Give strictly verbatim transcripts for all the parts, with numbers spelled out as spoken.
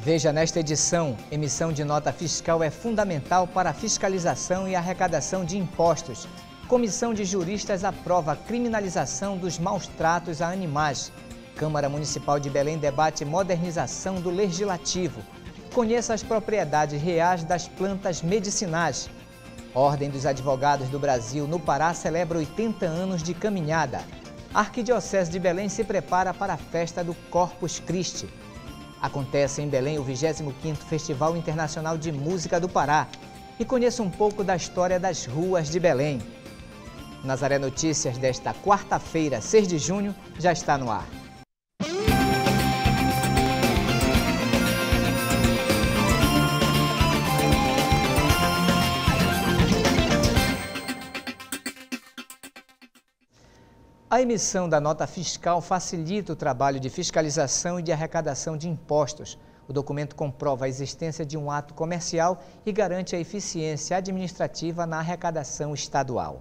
Veja nesta edição, emissão de nota fiscal é fundamental para a fiscalização e arrecadação de impostos. Comissão de juristas aprova a criminalização dos maus tratos a animais. Câmara Municipal de Belém debate modernização do Legislativo. Conheça as propriedades reais das plantas medicinais. Ordem dos Advogados do Brasil no Pará celebra oitenta anos de caminhada. A Arquidiocese de Belém se prepara para a festa do Corpus Christi. Acontece em Belém o vigésimo quinto Festival Internacional de Música do Pará. E conheça um pouco da história das ruas de Belém. Nazaré Notícias desta quarta-feira, seis de junho, já está no ar. A emissão da nota fiscal facilita o trabalho de fiscalização e de arrecadação de impostos. O documento comprova a existência de um ato comercial e garante a eficiência administrativa na arrecadação estadual.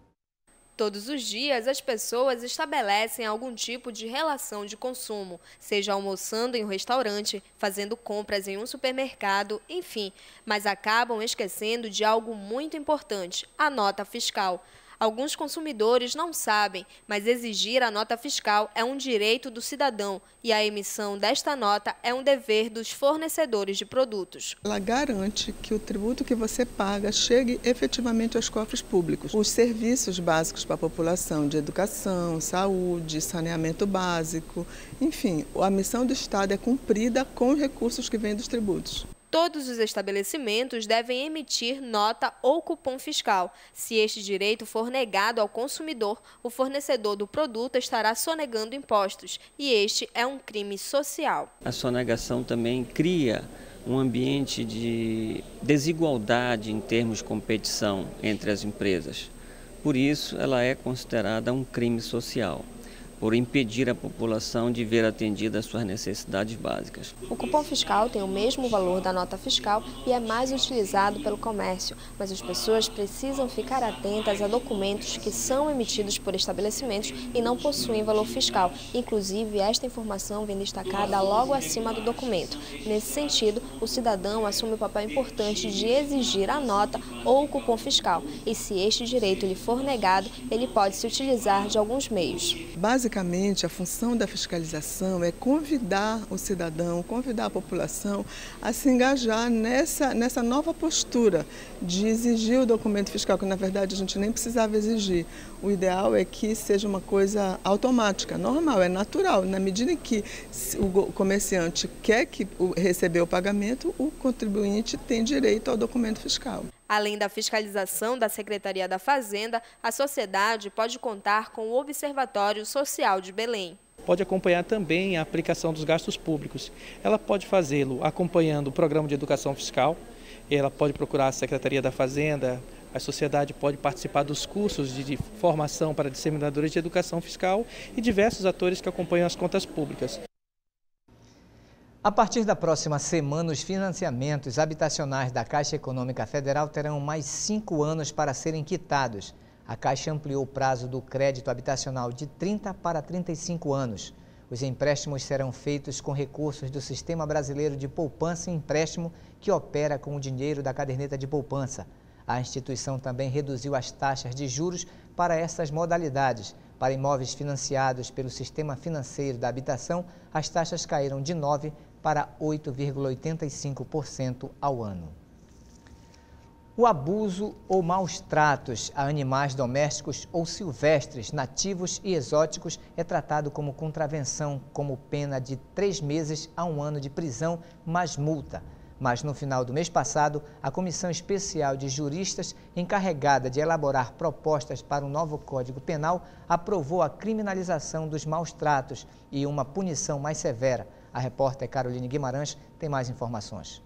Todos os dias, as pessoas estabelecem algum tipo de relação de consumo, seja almoçando em um restaurante, fazendo compras em um supermercado, enfim, mas acabam esquecendo de algo muito importante, a nota fiscal. Alguns consumidores não sabem, mas exigir a nota fiscal é um direito do cidadão e a emissão desta nota é um dever dos fornecedores de produtos. Ela garante que o tributo que você paga chegue efetivamente aos cofres públicos. Os serviços básicos para a população de educação, saúde, saneamento básico, enfim, a missão do Estado é cumprida com os recursos que vêm dos tributos. Todos os estabelecimentos devem emitir nota ou cupom fiscal. Se este direito for negado ao consumidor, o fornecedor do produto estará sonegando impostos, e este é um crime social. A sonegação também cria um ambiente de desigualdade em termos de competição entre as empresas. Por isso, ela é considerada um crime social, por impedir a população de ver atendidas as suas necessidades básicas. O cupom fiscal tem o mesmo valor da nota fiscal e é mais utilizado pelo comércio, mas as pessoas precisam ficar atentas a documentos que são emitidos por estabelecimentos e não possuem valor fiscal. Inclusive, esta informação vem destacada logo acima do documento. Nesse sentido, o cidadão assume o papel importante de exigir a nota ou o cupom fiscal, e se este direito lhe for negado, ele pode se utilizar de alguns meios. Basicamente, a função da fiscalização é convidar o cidadão, convidar a população a se engajar nessa, nessa nova postura de exigir o documento fiscal, que na verdade a gente nem precisava exigir. O ideal é que seja uma coisa automática, normal, é natural. Na medida em que o comerciante quer que receber o pagamento, o contribuinte tem direito ao documento fiscal. Além da fiscalização da Secretaria da Fazenda, a sociedade pode contar com o Observatório Social de Belém. Pode acompanhar também a aplicação dos gastos públicos. Ela pode fazê-lo acompanhando o programa de educação fiscal, ela pode procurar a Secretaria da Fazenda, a sociedade pode participar dos cursos de formação para disseminadores de educação fiscal e diversos atores que acompanham as contas públicas. A partir da próxima semana, os financiamentos habitacionais da Caixa Econômica Federal terão mais cinco anos para serem quitados. A Caixa ampliou o prazo do crédito habitacional de trinta para trinta e cinco anos. Os empréstimos serão feitos com recursos do Sistema Brasileiro de Poupança e Empréstimo, que opera com o dinheiro da caderneta de poupança. A instituição também reduziu as taxas de juros para essas modalidades. Para imóveis financiados pelo Sistema Financeiro da Habitação, as taxas caíram de nove por cento para oito vírgula oitenta e cinco por cento ao ano. O abuso ou maus tratos a animais domésticos ou silvestres, nativos e exóticos é tratado como contravenção, como pena de três meses a um ano de prisão, mais multa. Mas no final do mês passado, a Comissão Especial de Juristas, encarregada de elaborar propostas para um novo Código Penal, aprovou a criminalização dos maus tratos e uma punição mais severa. A repórter Caroline Guimarães tem mais informações.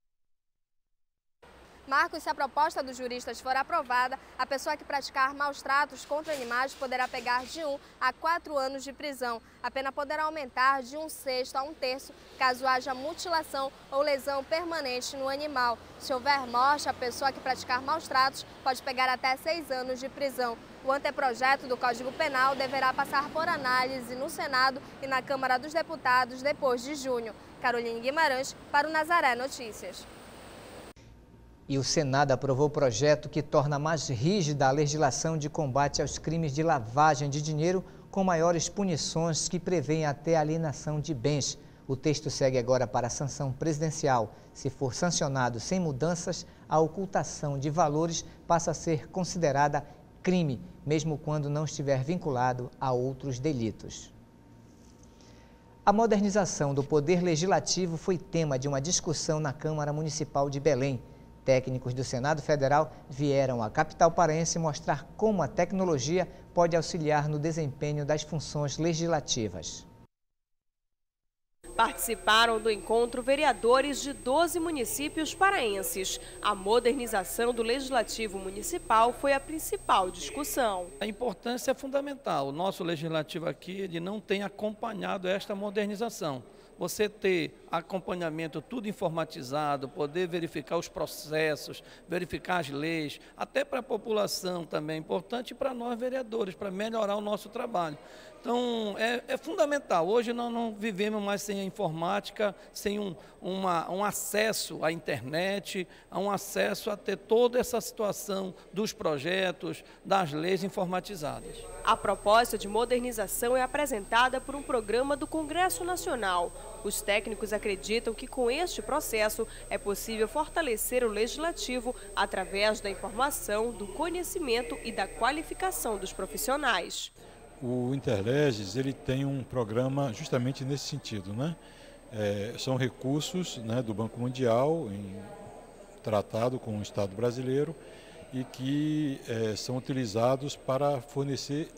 Marcos, se a proposta dos juristas for aprovada, a pessoa que praticar maus tratos contra animais poderá pegar de um a quatro anos de prisão. A pena poderá aumentar de um sexto a um terço caso haja mutilação ou lesão permanente no animal. Se houver morte, a pessoa que praticar maus tratos pode pegar até seis anos de prisão. O anteprojeto do Código Penal deverá passar por análise no Senado e na Câmara dos Deputados depois de junho. Caroline Guimarães, para o Nazaré Notícias. E o Senado aprovou o projeto que torna mais rígida a legislação de combate aos crimes de lavagem de dinheiro, com maiores punições que prevêem até alienação de bens. O texto segue agora para a sanção presidencial. Se for sancionado sem mudanças, a ocultação de valores passa a ser considerada crime, mesmo quando não estiver vinculado a outros delitos. A modernização do Poder Legislativo foi tema de uma discussão na Câmara Municipal de Belém. Técnicos do Senado Federal vieram à capital paraense mostrar como a tecnologia pode auxiliar no desempenho das funções legislativas. Participaram do encontro vereadores de doze municípios paraenses. A modernização do Legislativo Municipal foi a principal discussão. A importância é fundamental. O nosso Legislativo aqui ele não tem acompanhado esta modernização. Você ter acompanhamento tudo informatizado, poder verificar os processos, verificar as leis, até para a população também é importante, e para nós vereadores, para melhorar o nosso trabalho. Então, é, é fundamental. Hoje nós não vivemos mais sem a informática, sem um, uma, um acesso à internet, a um acesso a ter toda essa situação dos projetos, das leis informatizadas. A proposta de modernização é apresentada por um programa do Congresso Nacional. Os técnicos acreditam que com este processo é possível fortalecer o legislativo através da informação, do conhecimento e da qualificação dos profissionais. O Interleges ele tem um programa justamente nesse sentido, né? É, são recursos, né, do Banco Mundial, em tratado com o Estado brasileiro, e que é, são utilizados para fornecer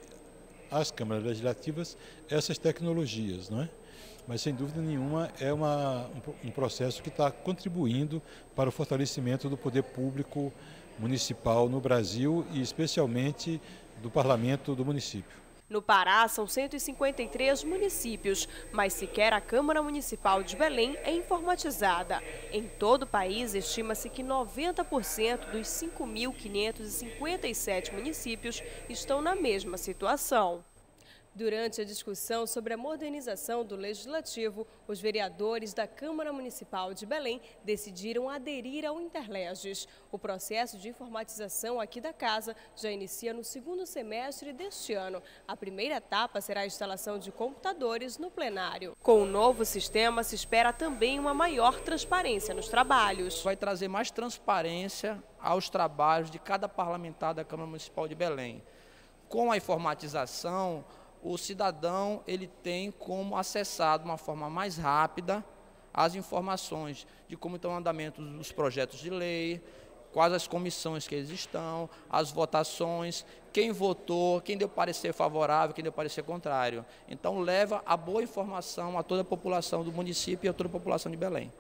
às câmaras legislativas essas tecnologias, não é? Mas, sem dúvida nenhuma, é uma, um, um processo que está contribuindo para o fortalecimento do poder público municipal no Brasil e, especialmente, do parlamento do município. No Pará, são cento e cinquenta e três municípios, mas sequer a Câmara Municipal de Belém é informatizada. Em todo o país, estima-se que noventa por cento dos cinco mil quinhentos e cinquenta e sete municípios estão na mesma situação. Durante a discussão sobre a modernização do Legislativo, os vereadores da Câmara Municipal de Belém decidiram aderir ao Interleges. O processo de informatização aqui da casa já inicia no segundo semestre deste ano. A primeira etapa será a instalação de computadores no plenário. Com o novo sistema, se espera também uma maior transparência nos trabalhos. Vai trazer mais transparência aos trabalhos de cada parlamentar da Câmara Municipal de Belém. Com a informatização, o cidadão ele tem como acessar de uma forma mais rápida as informações de como estão o andamento dos projetos de lei, quais as comissões que eles estão, as votações, quem votou, quem deu parecer favorável, quem deu parecer contrário. Então leva a boa informação a toda a população do município e a toda a população de Belém.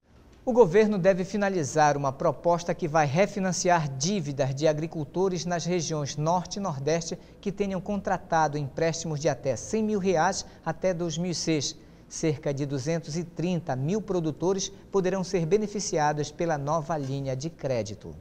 O governo deve finalizar uma proposta que vai refinanciar dívidas de agricultores nas regiões Norte e Nordeste que tenham contratado empréstimos de até cem mil reais até dois mil e seis. Cerca de duzentos e trinta mil produtores poderão ser beneficiados pela nova linha de crédito.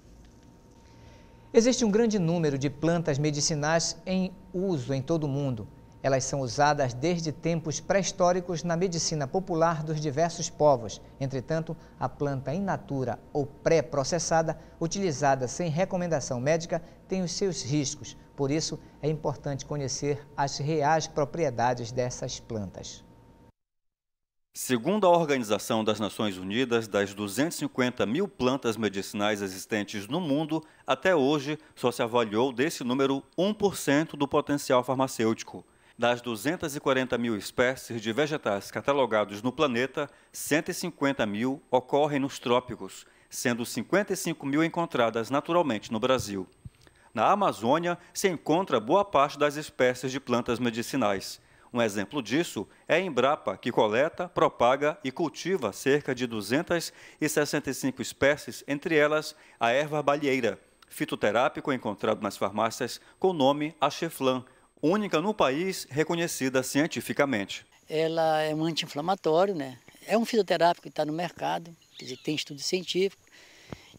Existe um grande número de plantas medicinais em uso em todo o mundo. Elas são usadas desde tempos pré-históricos na medicina popular dos diversos povos. Entretanto, a planta in natura ou pré-processada, utilizada sem recomendação médica, tem os seus riscos. Por isso, é importante conhecer as reais propriedades dessas plantas. Segundo a Organização das Nações Unidas, das duzentas e cinquenta mil plantas medicinais existentes no mundo, até hoje só se avaliou desse número um por cento do potencial farmacêutico. Das duzentas e quarenta mil espécies de vegetais catalogados no planeta, cento e cinquenta mil ocorrem nos trópicos, sendo cinquenta e cinco mil encontradas naturalmente no Brasil. Na Amazônia se encontra boa parte das espécies de plantas medicinais. Um exemplo disso é a Embrapa, que coleta, propaga e cultiva cerca de duzentas e sessenta e cinco espécies, entre elas a erva balieira, fitoterápico encontrado nas farmácias com o nome Acheflan, única no país reconhecida cientificamente. Ela é um anti-inflamatório, né? É um fitoterápico que está no mercado, quer dizer, tem estudo científico,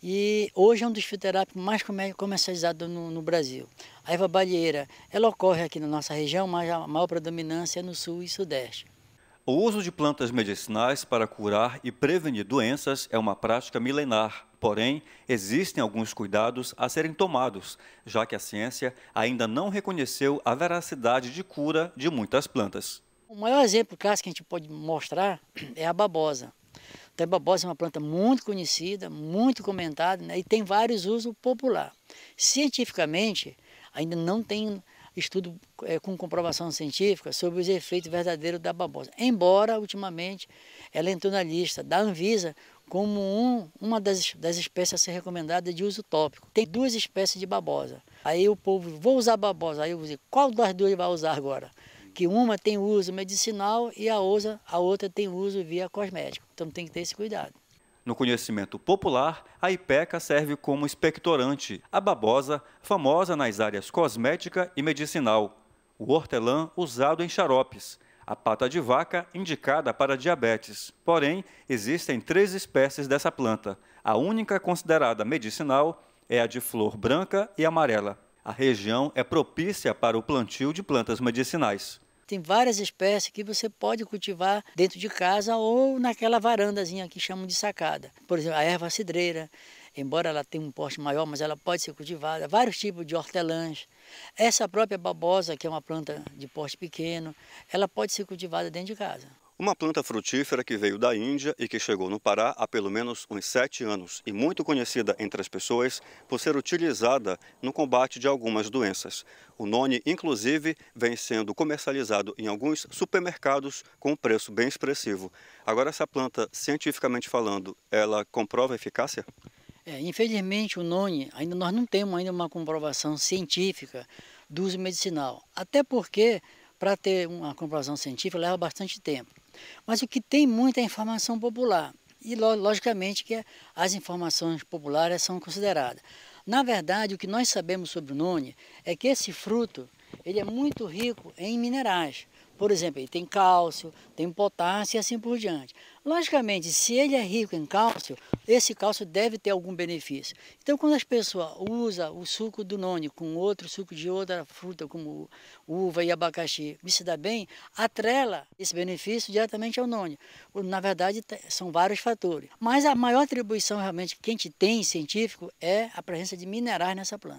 e hoje é um dos fitoterápicos mais comercializados no, no Brasil. A erva balieira, ela ocorre aqui na nossa região, mas a maior predominância é no sul e sudeste. O uso de plantas medicinais para curar e prevenir doenças é uma prática milenar, porém, existem alguns cuidados a serem tomados, já que a ciência ainda não reconheceu a veracidade de cura de muitas plantas. O maior exemplo clássico que a gente pode mostrar é a babosa. Então, a babosa é uma planta muito conhecida, muito comentada, né, e tem vários usos populares. Cientificamente, ainda não tem estudo é, com comprovação científica sobre os efeitos verdadeiros da babosa. Embora, ultimamente, ela entrou na lista da Anvisa como um, uma das, das espécies a ser recomendada de uso tópico. Tem duas espécies de babosa. Aí o povo, vou usar babosa, aí eu vou dizer, qual das duas vai usar agora? Que uma tem uso medicinal e a outra, a outra tem uso via cosmético. Então tem que ter esse cuidado. No conhecimento popular, a ipeca serve como expectorante, a babosa, famosa nas áreas cosmética e medicinal, o hortelã usado em xaropes, a pata de vaca indicada para diabetes. Porém, existem três espécies dessa planta. A única considerada medicinal é a de flor branca e amarela. A região é propícia para o plantio de plantas medicinais. Tem várias espécies que você pode cultivar dentro de casa ou naquela varandazinha que chamam de sacada. Por exemplo, a erva cidreira, embora ela tenha um porte maior, mas ela pode ser cultivada. Vários tipos de hortelãs. Essa própria babosa, que é uma planta de porte pequeno, ela pode ser cultivada dentro de casa. Uma planta frutífera que veio da Índia e que chegou no Pará há pelo menos uns sete anos e muito conhecida entre as pessoas por ser utilizada no combate de algumas doenças. O noni, inclusive, vem sendo comercializado em alguns supermercados com um preço bem expressivo. Agora, essa planta, cientificamente falando, ela comprova eficácia? É, infelizmente, o noni, ainda nós não temos ainda uma comprovação científica do uso medicinal. Até porque, para ter uma comprovação científica, leva bastante tempo. Mas o que tem muita é informação popular. E, logicamente, que as informações populares são consideradas. Na verdade, o que nós sabemos sobre o noni é que esse fruto ele é muito rico em minerais. Por exemplo, ele tem cálcio, tem potássio e assim por diante. Logicamente, se ele é rico em cálcio, esse cálcio deve ter algum benefício. Então, quando as pessoas usam o suco do noni com outro suco de outra fruta, como uva e abacaxi, e se dá bem, atrela esse benefício diretamente ao noni. Na verdade, são vários fatores. Mas a maior atribuição realmente que a gente tem científico é a presença de minerais nessa planta.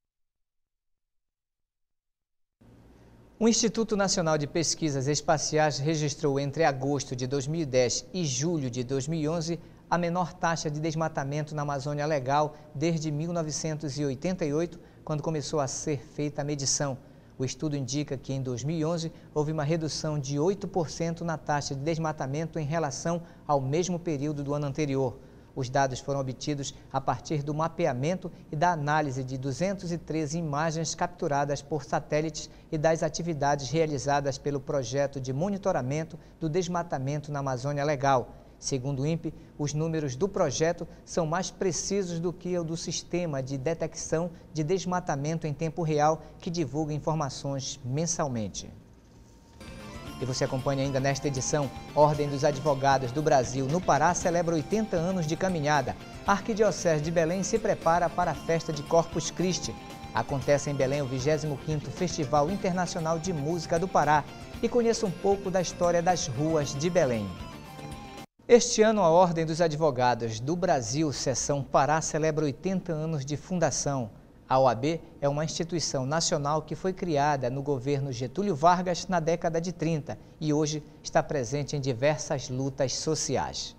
O Instituto Nacional de Pesquisas Espaciais registrou entre agosto de dois mil e dez e julho de dois mil e onze a menor taxa de desmatamento na Amazônia Legal desde mil novecentos e oitenta e oito, quando começou a ser feita a medição. O estudo indica que em dois mil e onze houve uma redução de oito por cento na taxa de desmatamento em relação ao mesmo período do ano anterior. Os dados foram obtidos a partir do mapeamento e da análise de duzentas e treze imagens capturadas por satélites e das atividades realizadas pelo projeto de monitoramento do desmatamento na Amazônia Legal. Segundo o INPE, os números do projeto são mais precisos do que o do Sistema de Detecção de Desmatamento em Tempo Real, que divulga informações mensalmente. E você acompanha ainda nesta edição, Ordem dos Advogados do Brasil no Pará celebra oitenta anos de caminhada. A Arquidiocese de Belém se prepara para a festa de Corpus Christi. Acontece em Belém o vigésimo quinto Festival Internacional de Música do Pará. E conheça um pouco da história das ruas de Belém. Este ano, a Ordem dos Advogados do Brasil, Seção Pará, celebra oitenta anos de fundação. A O A B é uma instituição nacional que foi criada no governo Getúlio Vargas na década de trinta e hoje está presente em diversas lutas sociais.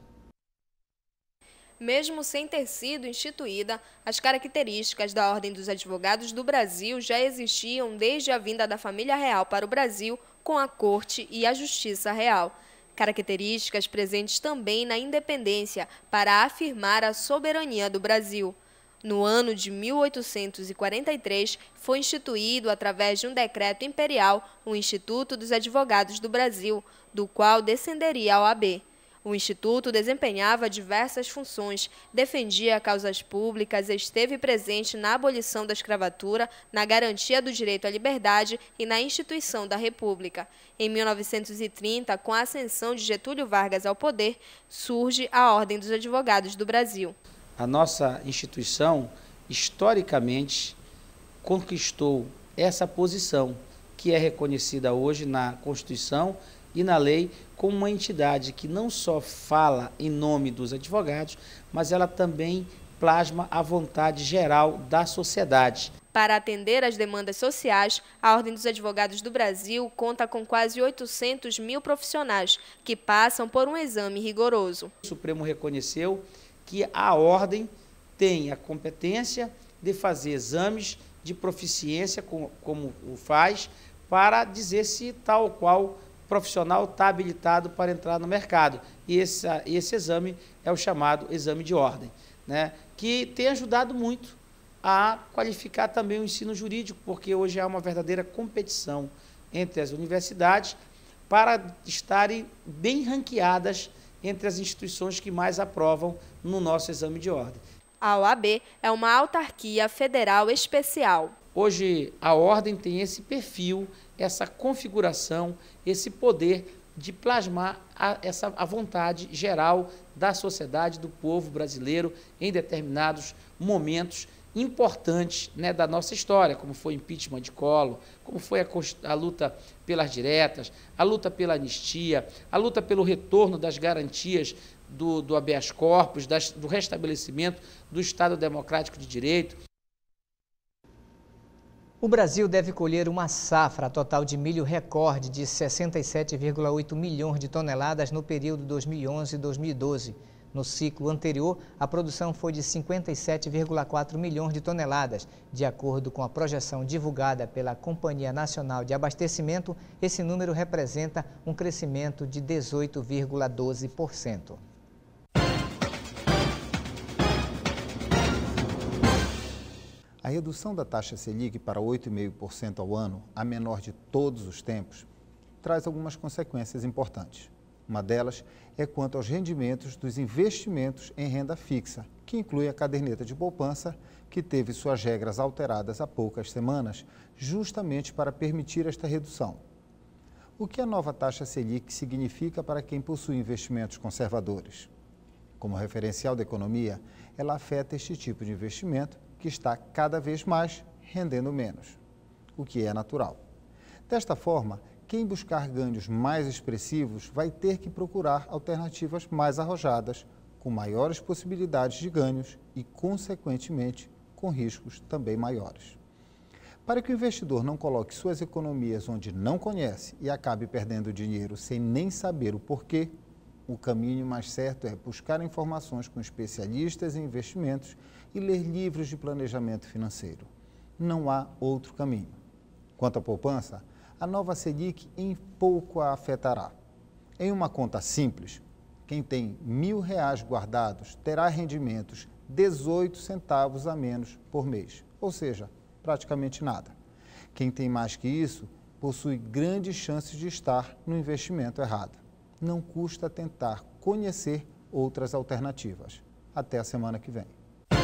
Mesmo sem ter sido instituída, as características da Ordem dos Advogados do Brasil já existiam desde a vinda da família real para o Brasil com a Corte e a Justiça Real. Características presentes também na independência para afirmar a soberania do Brasil. No ano de mil oitocentos e quarenta e três, foi instituído, através de um decreto imperial, o Instituto dos Advogados do Brasil, do qual descenderia a O A B. O Instituto desempenhava diversas funções, defendia causas públicas, esteve presente na abolição da escravatura, na garantia do direito à liberdade e na instituição da República. Em mil novecentos e trinta, com a ascensão de Getúlio Vargas ao poder, surge a Ordem dos Advogados do Brasil. A nossa instituição, historicamente, conquistou essa posição, que é reconhecida hoje na Constituição e na lei como uma entidade que não só fala em nome dos advogados, mas ela também plasma a vontade geral da sociedade. Para atender às demandas sociais, a Ordem dos Advogados do Brasil conta com quase oitocentos mil profissionais que passam por um exame rigoroso. O Supremo reconheceu que a Ordem tem a competência de fazer exames de proficiência, como o faz, para dizer se tal ou qual profissional está habilitado para entrar no mercado. E esse, esse exame é o chamado exame de ordem, né, que tem ajudado muito a qualificar também o ensino jurídico, porque hoje há uma verdadeira competição entre as universidades para estarem bem ranqueadas entre as instituições que mais aprovam no nosso exame de ordem. A O A B é uma autarquia federal especial. Hoje a ordem tem esse perfil, essa configuração, esse poder de plasmar a, essa, a vontade geral da sociedade, do povo brasileiro em determinados momentos importantes, né, da nossa história, como foi o impeachment de Collor, como foi a, a luta pelas diretas, a luta pela anistia, a luta pelo retorno das garantias do, do habeas corpus, das, do restabelecimento do Estado Democrático de Direito. O Brasil deve colher uma safra total de milho recorde de sessenta e sete vírgula oito milhões de toneladas no período dois mil e onze a dois mil e doze. No ciclo anterior, a produção foi de cinquenta e sete vírgula quatro milhões de toneladas. De acordo com a projeção divulgada pela Companhia Nacional de Abastecimento, esse número representa um crescimento de dezoito vírgula doze por cento. A redução da taxa Selic para oito vírgula cinco por cento ao ano, a menor de todos os tempos, traz algumas consequências importantes. Uma delas é quanto aos rendimentos dos investimentos em renda fixa, que inclui a caderneta de poupança, que teve suas regras alteradas há poucas semanas, justamente para permitir esta redução. O que a nova taxa Selic significa para quem possui investimentos conservadores? Como referencial da economia, ela afeta este tipo de investimento, que está cada vez mais rendendo menos, o que é natural. Desta forma, quem buscar ganhos mais expressivos vai ter que procurar alternativas mais arrojadas, com maiores possibilidades de ganhos e, consequentemente, com riscos também maiores. Para que o investidor não coloque suas economias onde não conhece e acabe perdendo dinheiro sem nem saber o porquê, o caminho mais certo é buscar informações com especialistas em investimentos e ler livros de planejamento financeiro. Não há outro caminho. Quanto à poupança, a nova Selic em pouco a afetará. Em uma conta simples, quem tem mil reais guardados terá rendimentos dezoito centavos a menos por mês, ou seja, praticamente nada. Quem tem mais que isso possui grandes chances de estar no investimento errado. Não custa tentar conhecer outras alternativas. Até a semana que vem.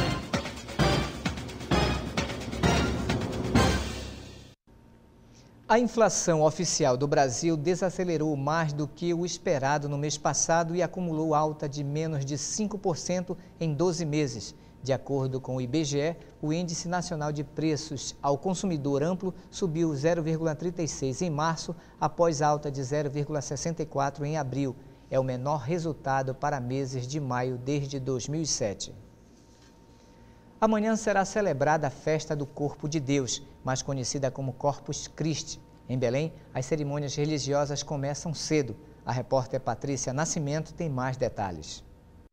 A inflação oficial do Brasil desacelerou mais do que o esperado no mês passado e acumulou alta de menos de cinco por cento em doze meses. De acordo com o I B G E, o Índice Nacional de Preços ao Consumidor Amplo subiu zero vírgula trinta e seis em março, após alta de zero vírgula sessenta e quatro em abril. É o menor resultado para meses de maio desde dois mil e sete. Amanhã será celebrada a Festa do Corpo de Deus, mais conhecida como Corpus Christi. Em Belém, as cerimônias religiosas começam cedo. A repórter Patrícia Nascimento tem mais detalhes.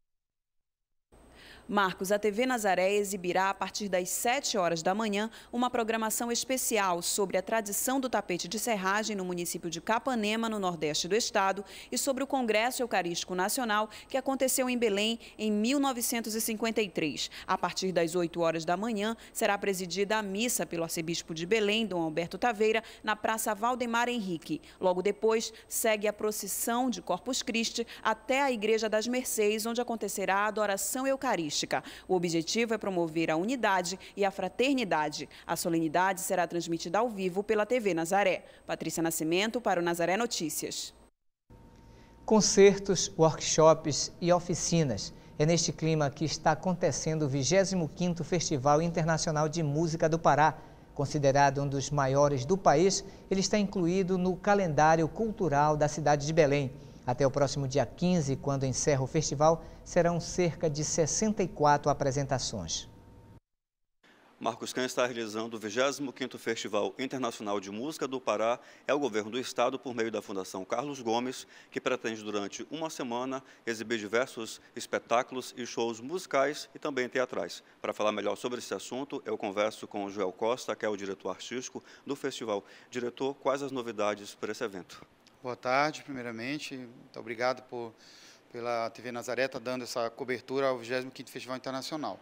Marcos, a T V Nazaré exibirá a partir das sete horas da manhã uma programação especial sobre a tradição do tapete de serragem no município de Capanema, no nordeste do estado, e sobre o Congresso Eucarístico Nacional que aconteceu em Belém em mil novecentos e cinquenta e três. A partir das oito horas da manhã será presidida a missa pelo arcebispo de Belém, Dom Alberto Taveira, na Praça Valdemar Henrique. Logo depois, segue a procissão de Corpus Christi até a Igreja das Mercês, onde acontecerá a adoração eucarística. O objetivo é promover a unidade e a fraternidade. A solenidade será transmitida ao vivo pela T V Nazaré. Patrícia Nascimento para o Nazaré Notícias. Concertos, workshops e oficinas. É neste clima que está acontecendo o vigésimo quinto Festival Internacional de Música do Pará. Considerado um dos maiores do país, ele está incluído no calendário cultural da cidade de Belém. Até o próximo dia quinze, quando encerra o festival, serão cerca de sessenta e quatro apresentações. Marcos, quem está realizando o vigésimo quinto Festival Internacional de Música do Pará é o governo do estado por meio da Fundação Carlos Gomes, que pretende durante uma semana exibir diversos espetáculos e shows musicais e também teatrais. Para falar melhor sobre esse assunto, eu converso com o Joel Costa, que é o diretor artístico do festival. Diretor, quais as novidades para esse evento? Boa tarde, primeiramente. Muito obrigado por, pela T V Nazaré estar dando essa cobertura ao vigésimo quinto Festival Internacional.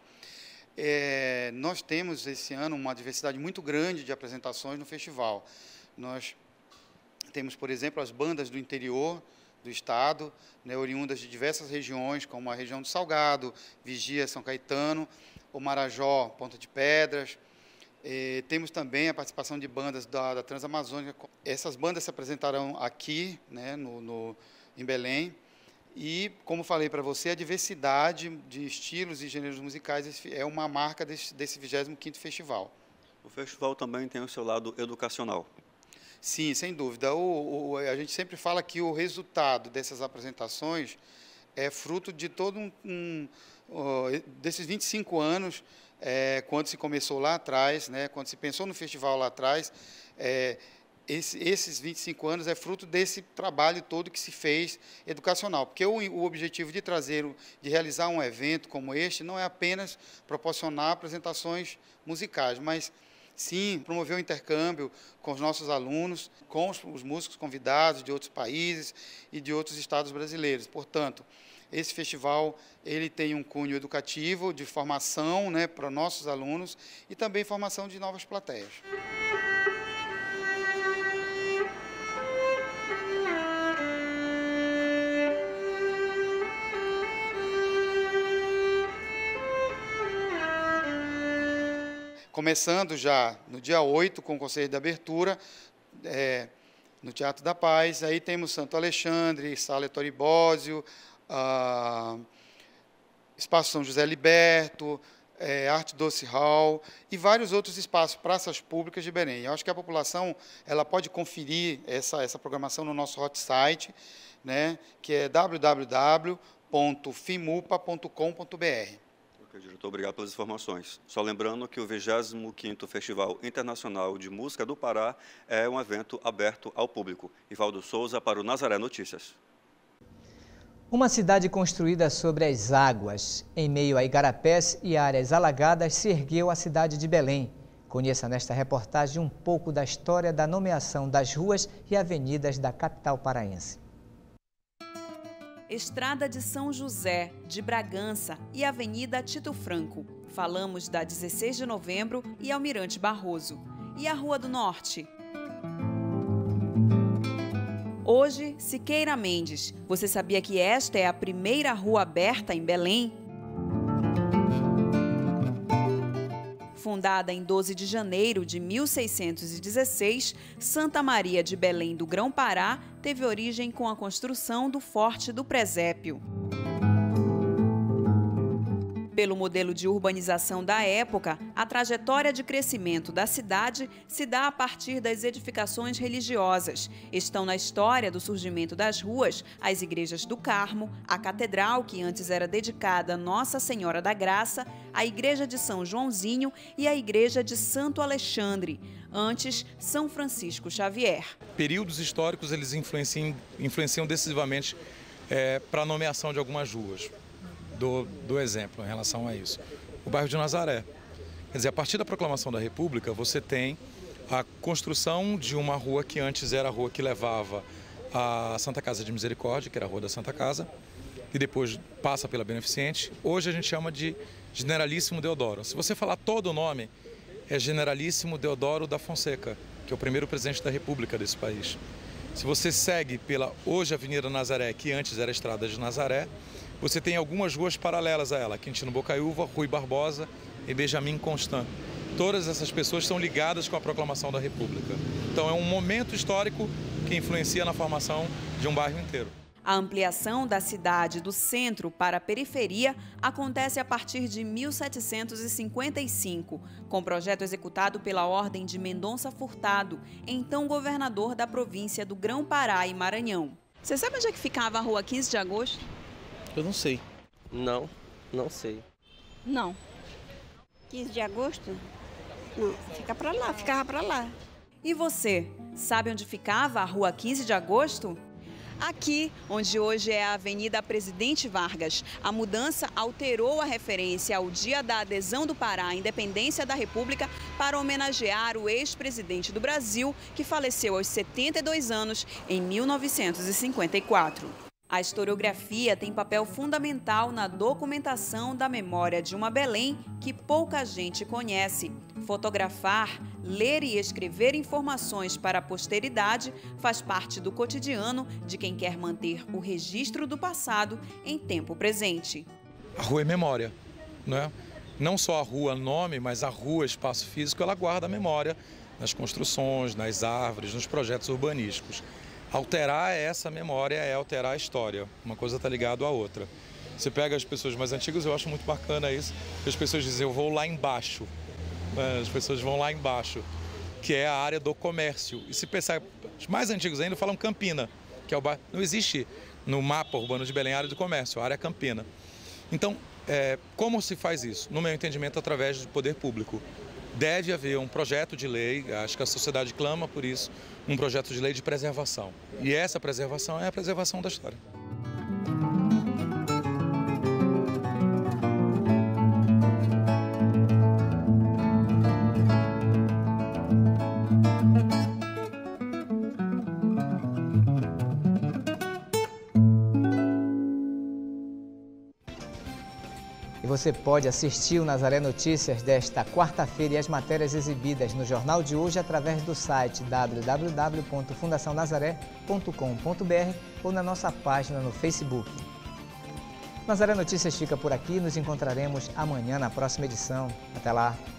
É, nós temos esse ano uma diversidade muito grande de apresentações no festival. Nós temos, por exemplo, as bandas do interior do estado, né, oriundas de diversas regiões, como a região do Salgado, Vigia, São Caetano, o Marajó, Ponta de Pedras. É, temos também a participação de bandas da, da Transamazônica. Essas bandas se apresentarão aqui, né, no, no, em Belém. E, como falei para você, a diversidade de estilos e gêneros musicais é uma marca desse, desse vigésimo quinto festival. O festival também tem o seu lado educacional. Sim, sem dúvida. O, o, a gente sempre fala que o resultado dessas apresentações é fruto de todo um... um uh, desses vinte e cinco anos, é, quando se começou lá atrás, né, quando se pensou no festival lá atrás, é, Esse, esses vinte e cinco anos é fruto desse trabalho todo que se fez educacional, porque o, o objetivo de trazer, de realizar um evento como este não é apenas proporcionar apresentações musicais, mas sim promover o intercâmbio com os nossos alunos, com os, os músicos convidados de outros países e de outros estados brasileiros. Portanto, esse festival ele tem um cunho educativo, de formação, né, para nossos alunos e também formação de novas plateias. Começando já no dia oito, com o Conselho de Abertura, é, no Teatro da Paz. Aí temos Santo Alexandre, Sala Ettore Bósio, ah, Espaço São José Liberto, é, Arte Doce Hall e vários outros espaços, praças públicas de Belém. Eu acho que a população ela pode conferir essa, essa programação no nosso hot site, né, que é w w w ponto fimupa ponto com ponto b r. Diretor, obrigado pelas informações. Só lembrando que o vigésimo quinto Festival Internacional de Música do Pará é um evento aberto ao público. Ivaldo Souza para o Nazaré Notícias. Uma cidade construída sobre as águas, em meio a igarapés e áreas alagadas, se ergueu a cidade de Belém. Conheça nesta reportagem um pouco da história da nomeação das ruas e avenidas da capital paraense. Estrada de São José, de Bragança e Avenida Tito Franco. Falamos da dezesseis de novembro e Almirante Barroso. E a Rua do Norte? Hoje, Siqueira Mendes. Você sabia que esta é a primeira rua aberta em Belém? Fundada em doze de janeiro de mil seiscentos e dezesseis, Santa Maria de Belém do Grão-Pará teve origem com a construção do Forte do Presépio. Pelo modelo de urbanização da época, a trajetória de crescimento da cidade se dá a partir das edificações religiosas. Estão na história do surgimento das ruas as igrejas do Carmo, a catedral, que antes era dedicada a Nossa Senhora da Graça, a igreja de São Joãozinho e a igreja de Santo Alexandre, antes São Francisco Xavier. Períodos históricos eles influenciam, influenciam decisivamente é, para a nomeação de algumas ruas. Do, do exemplo em relação a isso. O bairro de Nazaré. Quer dizer, a partir da proclamação da República, você tem a construção de uma rua que antes era a rua que levava a Santa Casa de Misericórdia, que era a Rua da Santa Casa, e depois passa pela Beneficente. Hoje a gente chama de Generalíssimo Deodoro. Se você falar todo o nome, é Generalíssimo Deodoro da Fonseca, que é o primeiro presidente da República desse país. Se você segue pela hoje Avenida Nazaré, que antes era a Estrada de Nazaré, você tem algumas ruas paralelas a ela, Quintino Bocaiúva, Rui Barbosa e Benjamin Constant. Todas essas pessoas estão ligadas com a proclamação da República. Então é um momento histórico que influencia na formação de um bairro inteiro. A ampliação da cidade do centro para a periferia acontece a partir de mil setecentos e cinquenta e cinco, com projeto executado pela Ordem de Mendonça Furtado, então governador da província do Grão-Pará e Maranhão. Você sabe onde é que ficava a rua quinze de agosto? Eu não sei. Não, não sei. Não. quinze de agosto? Não, fica para lá, ficava para lá. E você, sabe onde ficava a rua quinze de agosto? Aqui, onde hoje é a Avenida Presidente Vargas, a mudança alterou a referência ao dia da adesão do Pará à independência da República para homenagear o ex-presidente do Brasil, que faleceu aos setenta e dois anos em mil novecentos e cinquenta e quatro. A historiografia tem papel fundamental na documentação da memória de uma Belém que pouca gente conhece. Fotografar, ler e escrever informações para a posteridade faz parte do cotidiano de quem quer manter o registro do passado em tempo presente. A rua é memória, né? Não só a rua nome, mas a rua, espaço físico, ela guarda a memória nas construções, nas árvores, nos projetos urbanísticos. Alterar essa memória é alterar a história, uma coisa está ligada à outra. Você pega as pessoas mais antigas, eu acho muito bacana isso, que as pessoas dizem, eu vou lá embaixo, as pessoas vão lá embaixo, que é a área do comércio. E se pensar, os mais antigos ainda falam Campina, que é o bairro, não existe no mapa urbano de Belém a área do comércio, a área Campina. Então, é, como se faz isso? No meu entendimento, através do poder público. Deve haver um projeto de lei, acho que a sociedade clama por isso, um projeto de lei de preservação. E essa preservação é a preservação da história. E você pode assistir o Nazaré Notícias desta quarta-feira e as matérias exibidas no Jornal de hoje através do site w w w ponto fundação nazaré ponto com ponto b r ou na nossa página no Facebook. Nazaré Notícias fica por aqui, nos encontraremos amanhã na próxima edição. Até lá!